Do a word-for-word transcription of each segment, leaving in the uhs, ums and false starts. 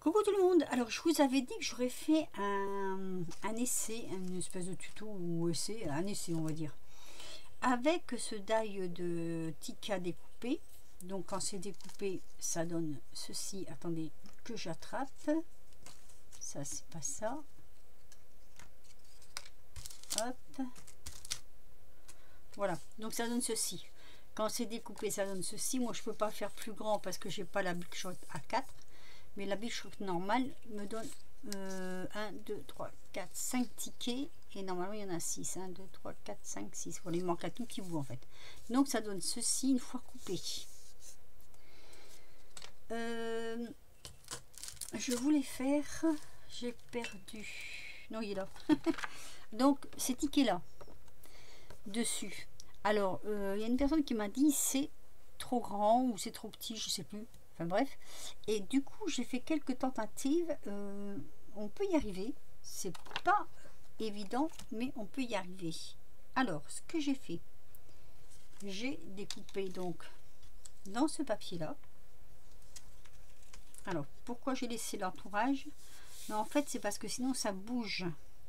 Coucou tout le monde, alors je vous avais dit que j'aurais fait un, un essai, une espèce de tuto ou essai, un essai on va dire, avec ce die de Tika découpé. Donc quand c'est découpé ça donne ceci, attendez que j'attrape, ça c'est pas ça, hop, voilà, donc ça donne ceci. Quand c'est découpé ça donne ceci, moi je peux pas faire plus grand parce que j'ai pas la Big Shot à quatre. Mais la Big Shot normale me donne euh, un, deux, trois, quatre, cinq tickets. Et normalement, il y en a six. un, deux, trois, quatre, cinq, six. Voilà, il manque un tout petit bout en fait. Donc, ça donne ceci une fois coupé. Euh, je voulais faire... J'ai perdu. Non, il est là. Donc, ces tickets-là, dessus. Alors, euh, il y a une personne qui m'a dit c'est trop grand ou c'est trop petit, je sais plus. Enfin bref, et du coup j'ai fait quelques tentatives, euh, on peut y arriver, c'est pas évident mais on peut y arriver. Alors ce que j'ai fait, j'ai découpé donc dans ce papier là. Alors pourquoi j'ai laissé l'entourage? En fait c'est parce que sinon ça bouge,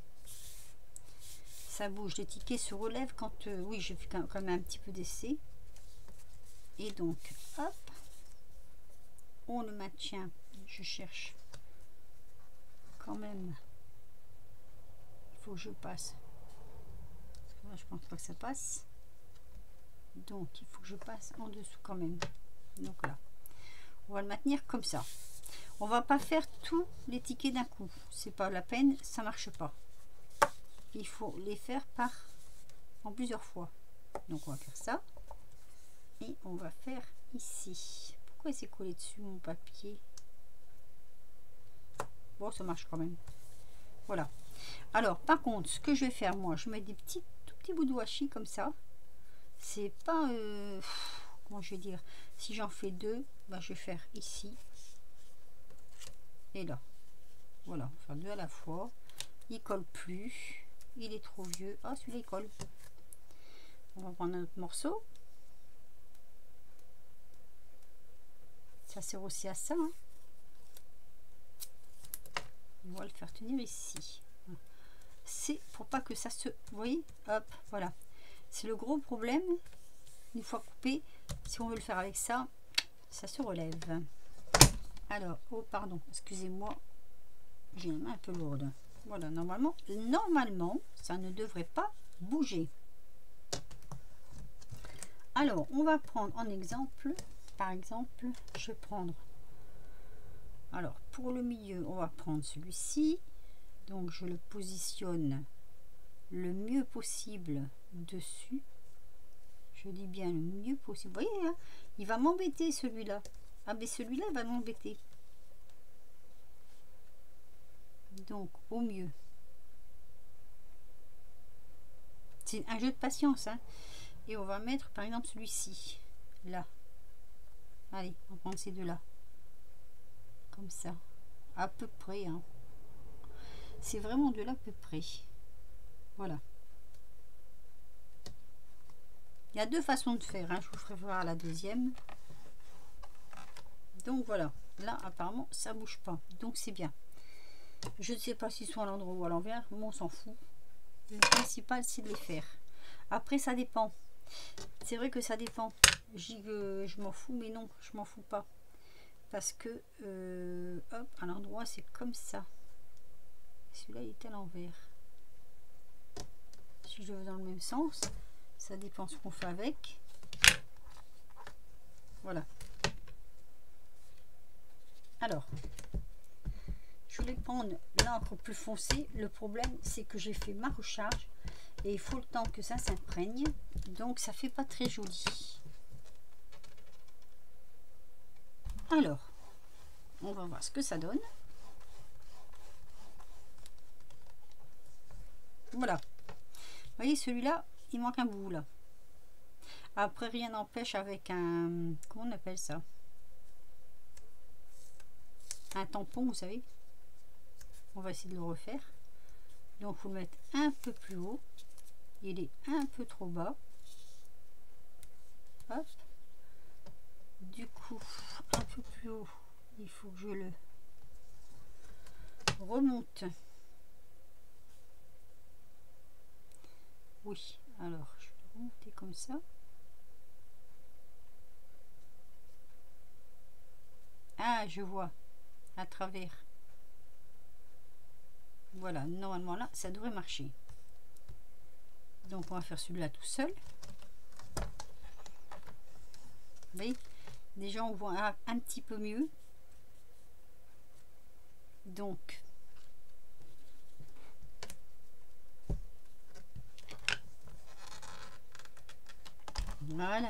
ça bouge, les tickets se relèvent quand euh, oui, j'ai fait quand même un petit peu d'essai, et donc hop, on le maintient. Je cherche quand même, il faut que je passe, là, je pense pas que ça passe, donc il faut que je passe en dessous quand même. Donc là on va le maintenir comme ça, on va pas faire tous les tickets d'un coup, c'est pas la peine, ça marche pas, il faut les faire par en plusieurs fois. Donc on va faire ça et on va faire ici. Pourquoi il s'est collé dessus mon papier? Bon, ça marche quand même. Voilà. Alors, par contre, ce que je vais faire, moi, je mets des petits, tout petits bouts de washi comme ça. C'est pas... Euh, comment je vais dire? Si j'en fais deux, bah, je vais faire ici et là. Voilà, on va faire deux à la fois. Il colle plus. Il est trop vieux. Ah, celui-là, il colle. On va prendre un autre morceau. Ça sert aussi à ça, hein. On va le faire tenir ici. C'est pour pas que ça se... Vous voyez? Hop, voilà. C'est le gros problème. Une fois coupé, si on veut le faire avec ça, ça se relève. Alors, oh pardon, excusez-moi. J'ai une main un peu lourde. Voilà, normalement, normalement, ça ne devrait pas bouger. Alors, on va prendre en exemple, par exemple, je vais prendre... Alors, pour le milieu, on va prendre celui-ci. Donc, je le positionne le mieux possible dessus. Je dis bien le mieux possible. Vous voyez, hein, il va m'embêter celui-là. Ah, mais celui-là, il va m'embêter. Donc, au mieux. C'est un jeu de patience, hein. Et on va mettre, par exemple, celui-ci. Là. Allez, on va prendre ces deux-là. Comme ça. À peu près, hein. C'est vraiment de l'à peu près. Voilà. Il y a deux façons de faire, hein. Je vous ferai voir la deuxième. Donc voilà, là apparemment ça bouge pas, donc c'est bien. Je ne sais pas s'ils sont à l'endroit ou à l'envers, mais on s'en fout. Le principal c'est de les faire. Après ça dépend. C'est vrai que ça dépend. Je dis que je m'en fous, mais non, je m'en fous pas. Parce que euh, hop, à l'endroit c'est comme ça. Celui-là il est à l'envers. Si je le veux dans le même sens, ça dépend ce qu'on fait avec. Voilà. Alors, je voulais prendre l'encre plus foncée. Le problème c'est que j'ai fait ma recharge et il faut le temps que ça s'imprègne, donc ça fait pas très joli. Alors, on va voir ce que ça donne. Voilà. Vous voyez, celui-là, il manque un bout là. Après, rien n'empêche avec un... Comment on appelle ça? Un tampon, vous savez. On va essayer de le refaire. Donc, il faut le mettre un peu plus haut. Il est un peu trop bas. Hop. Du coup, un peu plus haut, il faut que je le remonte. Oui, alors je vais remonter comme ça. Ah, je vois à travers. Voilà, normalement là, ça devrait marcher. Donc on va faire celui-là tout seul. Vous voyez, déjà on voit un petit peu mieux. Donc voilà.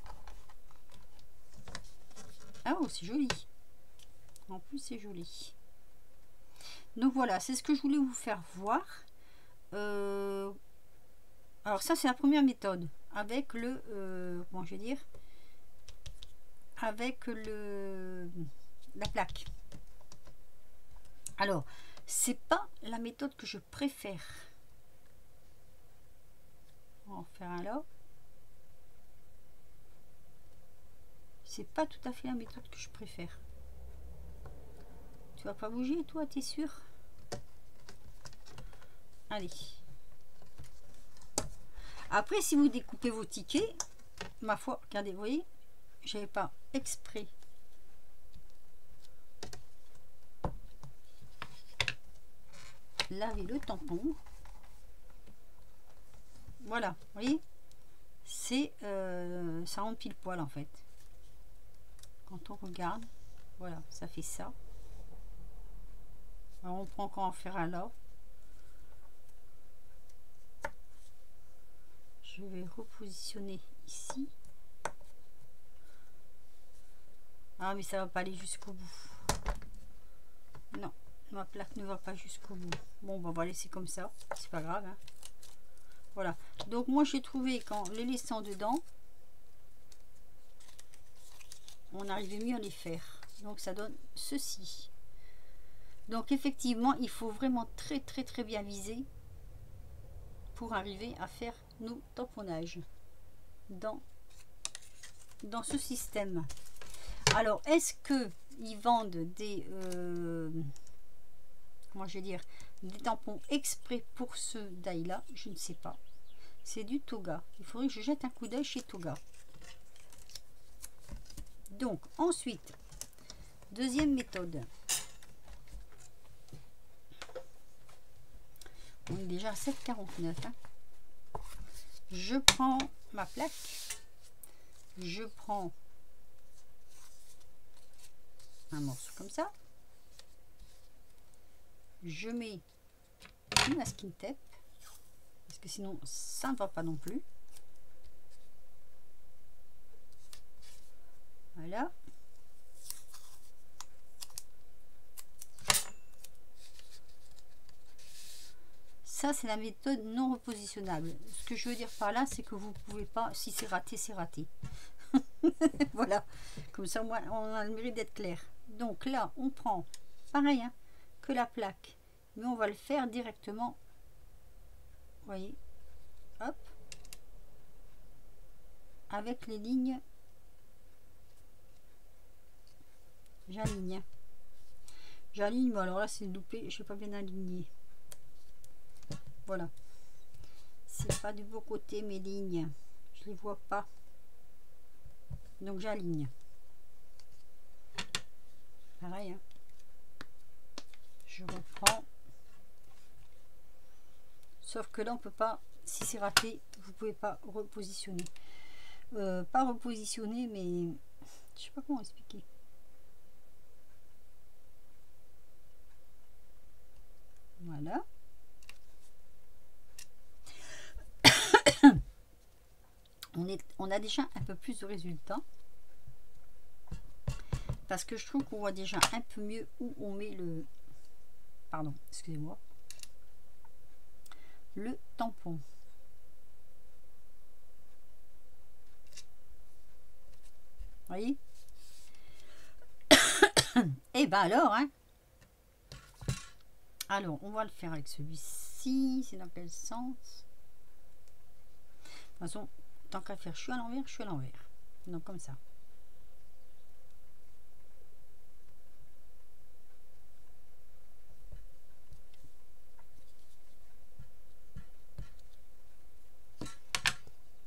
Ah oh, c'est joli. En plus c'est joli. Donc voilà, c'est ce que je voulais vous faire voir. Euh, alors ça c'est la première méthode avec le euh, comment je vais dire, avec le la plaque. Alors c'est pas la méthode que je préfère. On va en faire un là. C'est pas tout à fait la méthode que je préfère. Tu vas pas bouger toi, t'es sûr? Allez. Après, si vous découpez vos tickets, ma foi, regardez, vous voyez, j'avais pas exprès. Laver le tampon. Voilà, vous voyez, c'est euh, ça rentre pile poil en fait. Quand on regarde, voilà, ça fait ça. Alors on prend encore en faire un là. Je vais repositionner ici. Ah mais ça va pas aller jusqu'au bout. Non, ma plaque ne va pas jusqu'au bout. Bon, bah, on va laisser comme ça, c'est pas grave. Hein. Voilà. Donc moi j'ai trouvé qu'en les laissant dedans, on arrivait mieux à les faire. Donc ça donne ceci. Donc effectivement, il faut vraiment très très très bien viser pour arriver à faire nos tamponnages dans, dans ce système. Alors, est-ce que ils vendent des euh, comment je vais dire, des tampons exprès pour ce die là? Je ne sais pas. C'est du Toga. Il faudrait que je jette un coup d'œil chez Toga. Donc ensuite, deuxième méthode. On est déjà à sept quarante-neuf. Hein. Je prends ma plaque. Je prends un morceau comme ça. Je mets une masking tape. Parce que sinon, ça ne va pas non plus. Voilà. Ça, c'est la méthode non repositionnable. Ce que je veux dire par là, c'est que vous pouvez pas, si c'est raté, c'est raté. Voilà. Comme ça, moi, on a le mérite d'être clair. Donc là, on prend, pareil, hein, que la plaque. Mais on va le faire directement. Vous voyez. Hop. Avec les lignes. J'aligne. J'aligne, mais alors là, c'est loupé. Je n'ai pas bien aligné. Voilà, c'est pas du beau côté mes lignes, je les vois pas, donc j'aligne. Pareil, hein. Je reprends, sauf que là on peut pas, si c'est raté, vous pouvez pas repositionner, euh, pas repositionner, mais je sais pas comment expliquer. Voilà. On, est, on a déjà un peu plus de résultats parce que je trouve qu'on voit déjà un peu mieux où on met le pardon excusez-moi le tampon. Voyez. Et ben alors hein, alors on va le faire avec celui-ci. C'est dans quel sens? De toute façon, tant qu'à faire, je suis à l'envers, je suis à l'envers. Donc comme ça.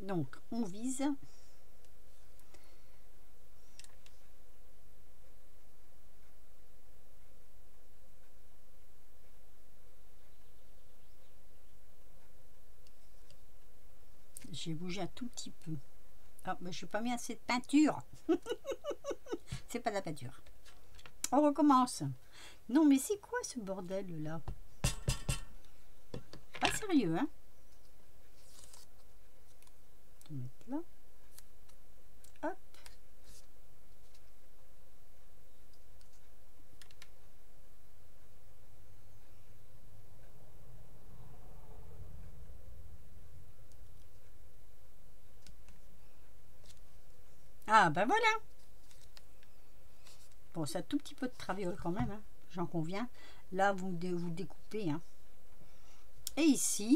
Donc, on vise. J'ai bougé un tout petit peu. Ah, mais je n'ai pas mis assez de peinture. C'est pas de la peinture. On recommence. Non, mais c'est quoi ce bordel là? Pas sérieux, hein? On va mettre là. Hop. Ah, ben voilà. Bon, c'est un tout petit peu de traviole quand même, hein, j'en conviens. Là, vous, vous découpez. Hein. Et ici,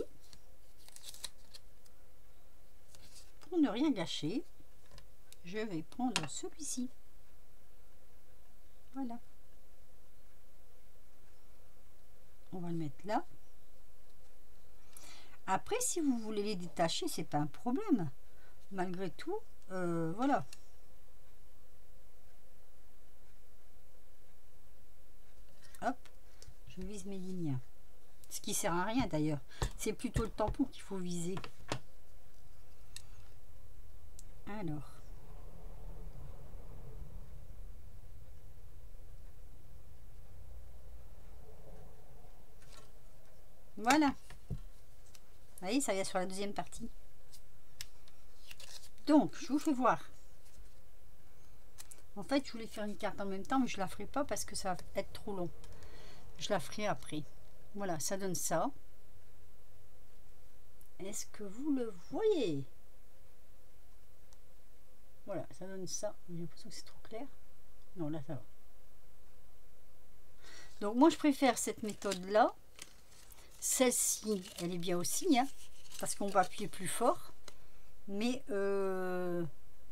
pour ne rien gâcher, je vais prendre celui-ci. Voilà. On va le mettre là. Après, si vous voulez les détacher, c'est pas un problème. Malgré tout, euh, voilà. Hop, je vise mes lignes. Ce qui sert à rien d'ailleurs. C'est plutôt le tampon qu'il faut viser. Alors. Voilà. Vous voyez, ça vient sur la deuxième partie. Donc, je vous fais voir. En fait, je voulais faire une carte en même temps, mais je la ferai pas parce que ça va être trop long. Je la ferai après. Voilà, ça donne ça. Est-ce que vous le voyez? Voilà, ça donne ça. J'ai l'impression que c'est trop clair. Non, là, ça va. Donc, moi, je préfère cette méthode-là. Celle-ci, elle est bien aussi, hein, parce qu'on va appuyer plus fort. Mais, euh,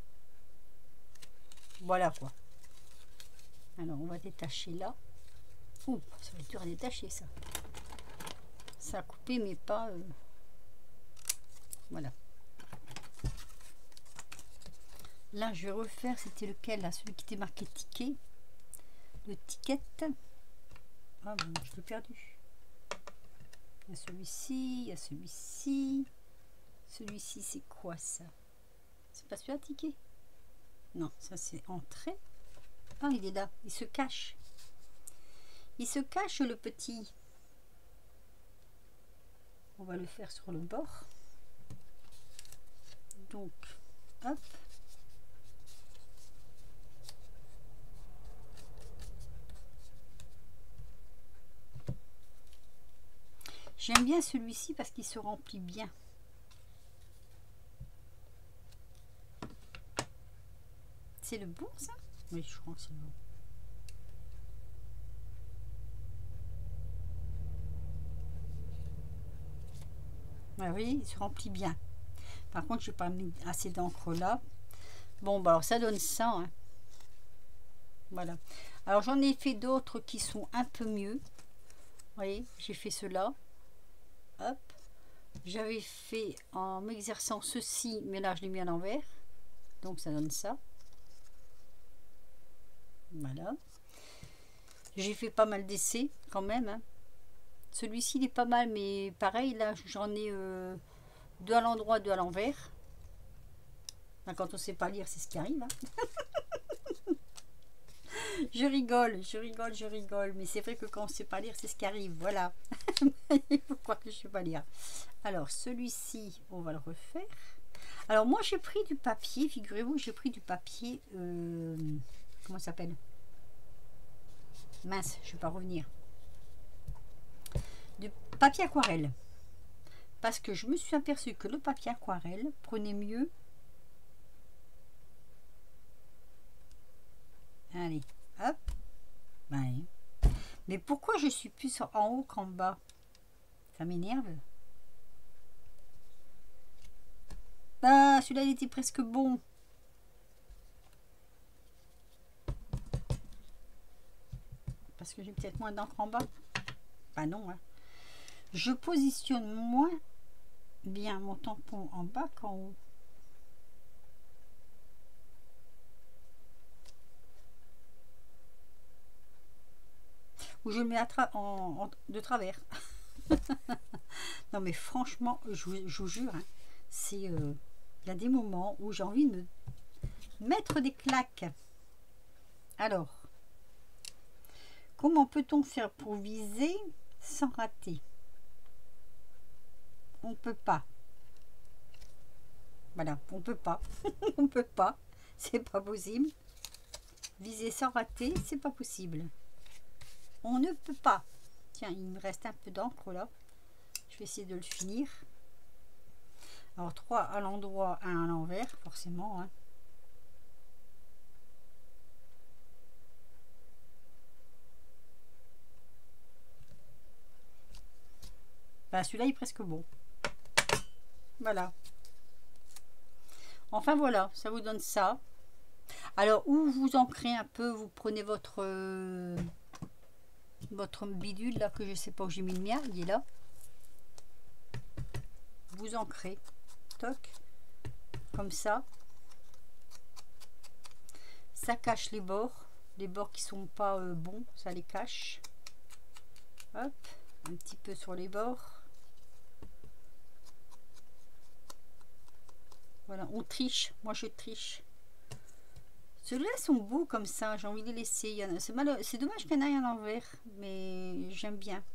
voilà, quoi. Alors, on va détacher là. Ouh, ça va être dur à détacher, ça. Ça a coupé, mais pas... Euh, voilà. Là, je vais refaire, c'était lequel, là? Celui qui était marqué ticket. Le ticket. Ah bon, je l'ai perdu. Il y a celui-ci, il y a celui-ci. Celui-ci, c'est quoi ça? C'est pas celui-là, ticket? Non, ça c'est entrée. Ah, il est là, il se cache. Il se cache, le petit. On va le faire sur le bord. Donc, hop. J'aime bien celui-ci parce qu'il se remplit bien. C'est le bon, ça? Oui, je crois que c'est le bon. Ah oui, il se remplit bien. Par contre, je n'ai pas mis assez d'encre là. Bon, bah alors ça donne ça. Hein. Voilà. Alors j'en ai fait d'autres qui sont un peu mieux. Vous voyez, j'ai fait cela. Hop. J'avais fait en m'exerçant ceci, mais là je l'ai mis à l'envers. Donc ça donne ça. Voilà. J'ai fait pas mal d'essais quand même. Hein. Celui-ci il est pas mal, mais pareil, là j'en ai euh, deux à l'endroit, deux à l'envers. Quand on ne sait pas lire, c'est ce qui arrive. Hein. Je rigole, je rigole, je rigole. Mais c'est vrai que quand on ne sait pas lire, c'est ce qui arrive. Voilà. Il faut croire que je ne sais pas lire. Alors, celui-ci, on va le refaire. Alors, moi, j'ai pris du papier. Figurez-vous, j'ai pris du papier... Euh, comment ça s'appelle? Mince, je ne vais pas revenir. Du papier aquarelle. Parce que je me suis aperçue que le papier aquarelle prenait mieux... Allez, hop. Ouais. Mais pourquoi je suis plus en haut qu'en bas? Ça m'énerve. Bah, celui-là, il était presque bon. Parce que j'ai peut-être moins d'encre en bas. Bah non. Hein. Je positionne moins bien mon tampon en bas qu'en haut. ou je le mets à tra en, en, de travers. Non mais franchement, je vous, je vous jure, hein, c'est euh, il y a des moments où j'ai envie de me mettre des claques. Alors, comment peut-on faire pour viser sans rater? On peut pas. Voilà, on peut pas. On peut pas. C'est pas possible. Viser sans rater, c'est pas possible. On ne peut pas. Tiens, il me reste un peu d'encre là. Je vais essayer de le finir. Alors, trois à l'endroit, un à l'envers, forcément. Hein. Ben, celui-là, il est presque bon. Voilà. Enfin, voilà, ça vous donne ça. Alors, où vous ancrez un peu, vous prenez votre... Euh, votre bidule, là, que je sais pas où j'ai mis le mien, il est là. Vous ancrez. Toc. Comme ça. Ça cache les bords. Les bords qui sont pas euh, bons, ça les cache. Hop. Un petit peu sur les bords. Voilà, on triche. Moi, je triche. Ceux-là sont beaux comme ça. J'ai envie de les laisser. C'est dommage qu'il y en ait à l'envers. Mais j'aime bien.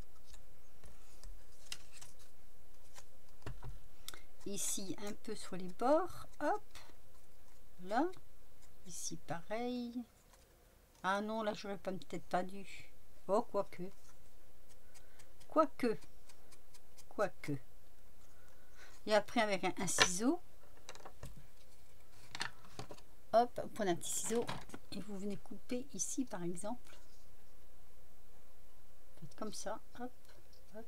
Ici, un peu sur les bords. Hop. Là. Ici, pareil. Ah non, là, j'aurais pas peut-être pas dû. Oh, quoique. Quoique. Quoique. Et après, avec un, un ciseau. Hop, vous prenez un petit ciseau et vous venez couper ici par exemple. Faites comme ça, hop, hop.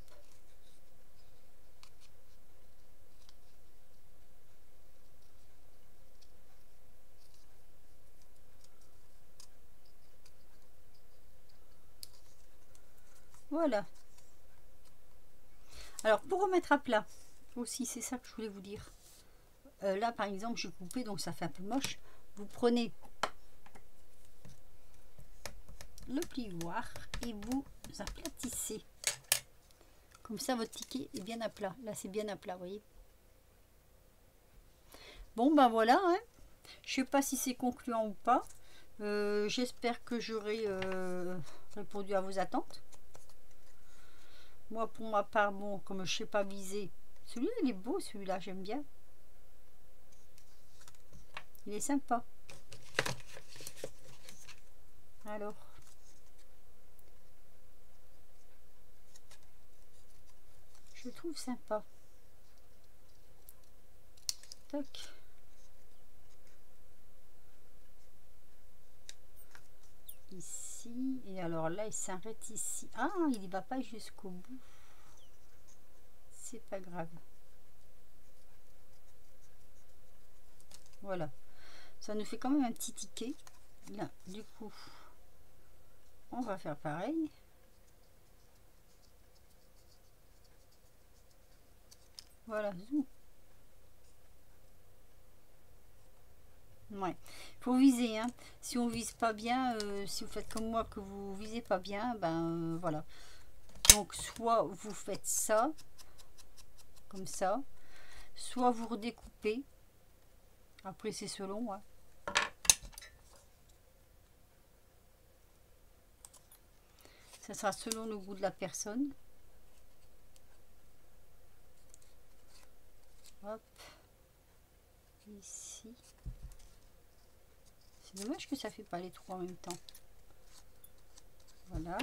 Voilà. Alors pour remettre à plat, aussi c'est ça que je voulais vous dire. Euh, là par exemple j'ai coupé donc ça fait un peu moche. Vous prenez le plioir et vous aplatissez. Comme ça votre ticket est bien à plat. Là c'est bien à plat, vous voyez. Bon ben voilà, hein. Je sais pas si c'est concluant ou pas. Euh, J'espère que j'aurai euh, répondu à vos attentes. Moi pour ma part, bon, comme je sais pas viser, celui-là il est beau, celui-là j'aime bien. Il est sympa. Alors. Je le trouve sympa. Toc. Ici. Et alors là, il s'arrête ici. Ah, il ne va pas jusqu'au bout. C'est pas grave. Voilà. Ça nous fait quand même un petit ticket. Là, du coup, on va faire pareil. Voilà, zoom. Ouais, faut viser, hein. Si on vise pas bien, euh, si vous faites comme moi que vous visez pas bien, ben euh, voilà. Donc soit vous faites ça, comme ça, soit vous redécoupez. Après c'est selon, hein. Ça sera selon le goût de la personne. Hop. Ici. C'est dommage que ça fait pas les trois en même temps. Voilà.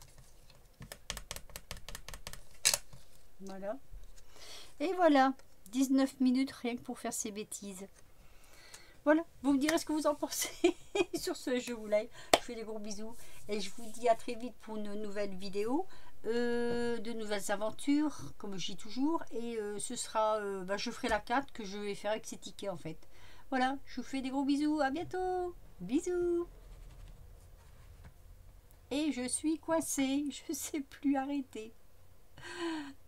Voilà. Et voilà. dix-neuf minutes rien que pour faire ces bêtises. Voilà. Vous me direz ce que vous en pensez. Sur ce, je vous like. Je fais des gros bisous. Et je vous dis à très vite pour une nouvelle vidéo. Euh, de nouvelles aventures, comme je dis toujours. Et euh, ce sera... Euh, bah, je ferai la carte que je vais faire avec ces tickets en fait. Voilà. Je vous fais des gros bisous. À bientôt. Bisous. Et je suis coincée. Je ne sais plus arrêter.